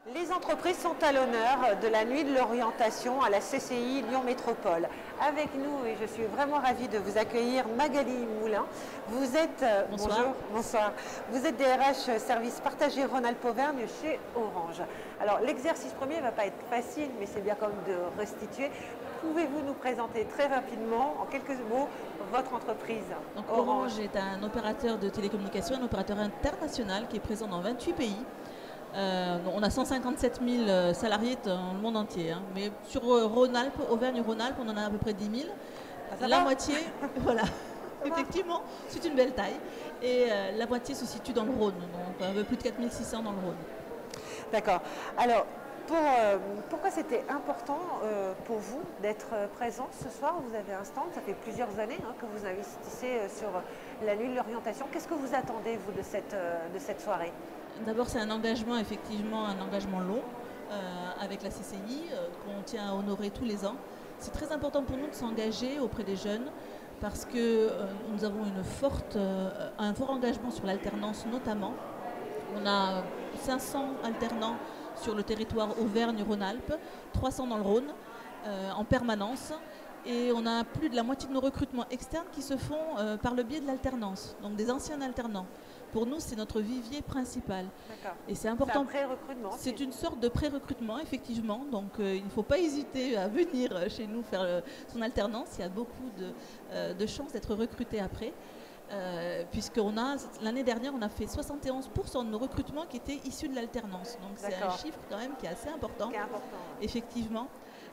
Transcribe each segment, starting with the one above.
Les entreprises sont à l'honneur de la nuit de l'orientation à la CCI Lyon Métropole. Avec nous, et je suis vraiment ravie de vous accueillir, Magali Moulin. Vous êtes, bonjour, bonsoir. Vous êtes DRH service partagé Rhône-Alpes-Auvergne chez Orange. Alors l'exercice premier ne va pas être facile, mais c'est bien quand même de restituer. Pouvez-vous nous présenter très rapidement, en quelques mots, votre entreprise? Donc, Orange est un opérateur de télécommunications, un opérateur international qui est présent dans 28 pays. On a 157 000 salariés dans le monde entier, hein. Mais sur Rhône-Alpes, Auvergne-Rhône-Alpes, on en a à peu près 10 000. La moitié, voilà, effectivement, c'est une belle taille. Et la moitié se situe dans le Rhône, donc un peu plus de 4 600 dans le Rhône. D'accord. Alors, pourquoi c'était important pour vous d'être présent ce soir? Vous avez un stand, ça fait plusieurs années que vous investissez sur la nuit de l'orientation. Qu'est-ce que vous attendez, vous, de cette soirée? D'abord, c'est un engagement, effectivement, un engagement long avec la CCI qu'on tient à honorer tous les ans. C'est très important pour nous de s'engager auprès des jeunes parce que nous avons un fort engagement sur l'alternance notamment. On a 500 alternants sur le territoire Auvergne-Rhône-Alpes, 300 dans le Rhône en permanence. Et on a plus de la moitié de nos recrutements externes qui se font par le biais de l'alternance, donc des anciens alternants. Pour nous, c'est notre vivier principal. Et c'est important. C'est un pré-recrutement. C'est une sorte de pré-recrutement, effectivement. Donc, il ne faut pas hésiter à venir chez nous faire son alternance. Il y a beaucoup de chances d'être recruté après. L'année dernière, on a fait 71% de nos recrutements qui étaient issus de l'alternance. Donc, c'est un chiffre quand même qui est assez important. Effectivement.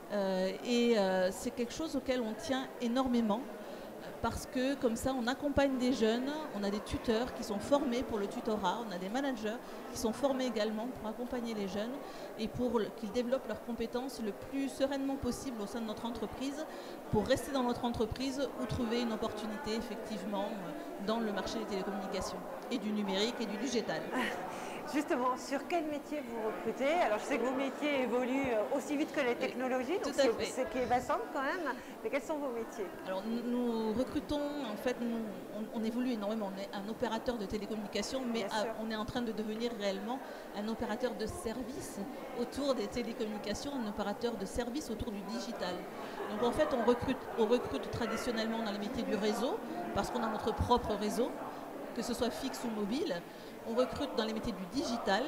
C'est quelque chose auquel on tient énormément. Parce que comme ça, on accompagne des jeunes, on a des tuteurs qui sont formés pour le tutorat, on a des managers qui sont formés également pour accompagner les jeunes et pour qu'ils développent leurs compétences le plus sereinement possible au sein de notre entreprise pour rester dans notre entreprise ou trouver une opportunité effectivement dans le marché des télécommunications et du numérique et du digital. Justement, sur quel métier vous recrutez? Alors je sais que vos métiers évoluent aussi vite que les technologies, donc c'est qui est vassant quand même, mais quels sont vos métiers? Alors nous recrutons, en fait, on évolue énormément, on est un opérateur de télécommunications, mais on est en train de devenir réellement un opérateur de services autour des télécommunications, un opérateur de services autour du digital. Donc en fait on recrute traditionnellement dans les métiers du réseau, parce qu'on a notre propre réseau, que ce soit fixe ou mobile. On recrute dans les métiers du digital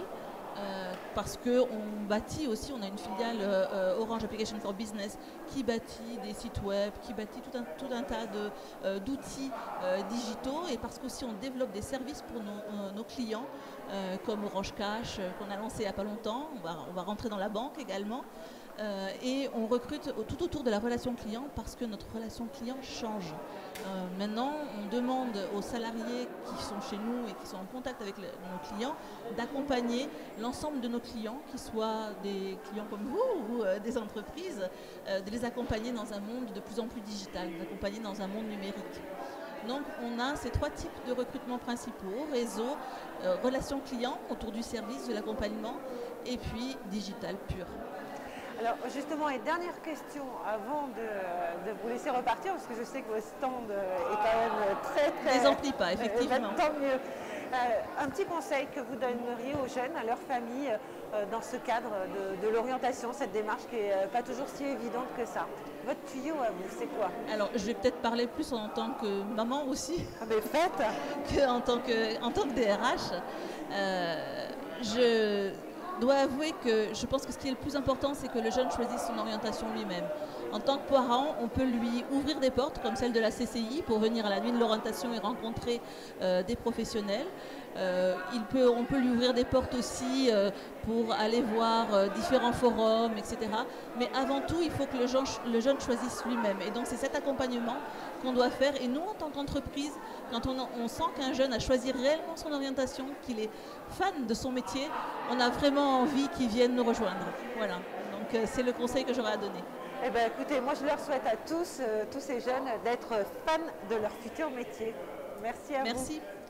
parce qu'on bâtit aussi, on a une filiale Orange Application for Business qui bâtit des sites web, qui bâtit tout un tas d'outils digitaux et parce qu'aussi on développe des services pour nos clients comme Orange Cash qu'on a lancé il n'y a pas longtemps, on va rentrer dans la banque également. Et on recrute tout autour de la relation client parce que notre relation client change. Maintenant, on demande aux salariés qui sont chez nous et qui sont en contact avec nos clients d'accompagner l'ensemble de nos clients, qu'ils soient des clients comme vous ou des entreprises, de les accompagner dans un monde de plus en plus digital, d'accompagner dans un monde numérique. Donc on a ces trois types de recrutement principaux, réseau, relation client autour du service, de l'accompagnement et puis digital pur. Alors justement, et dernière question avant de vous laisser repartir, parce que je sais que votre stand est quand même très... Ne les emplit pas, effectivement. Tant mieux. Un petit conseil que vous donneriez aux jeunes, à leur famille, dans ce cadre de l'orientation, cette démarche qui n'est pas toujours si évidente que ça. Votre tuyau à vous, c'est quoi? Alors, je vais peut-être parler plus en tant que maman aussi. Ah mais faites qu'en tant que DRH. Je dois avouer que je pense que ce qui est le plus important, c'est que le jeune choisisse son orientation lui-même. En tant que parent, on peut lui ouvrir des portes comme celle de la CCI pour venir à la nuit de l'orientation et rencontrer des professionnels. On peut lui ouvrir des portes aussi pour aller voir différents forums, etc. Mais avant tout, il faut que le jeune choisisse lui-même. Et donc, c'est cet accompagnement qu'on doit faire. Et nous, en tant qu'entreprise, quand on sent qu'un jeune a choisi réellement son orientation, qu'il est fan de son métier, on a vraiment envie qu'il vienne nous rejoindre. Voilà. Donc, c'est le conseil que j'aurais à donner. Eh bien, écoutez, moi, je leur souhaite à tous ces jeunes d'être fans de leur futur métier. Merci à vous. Merci.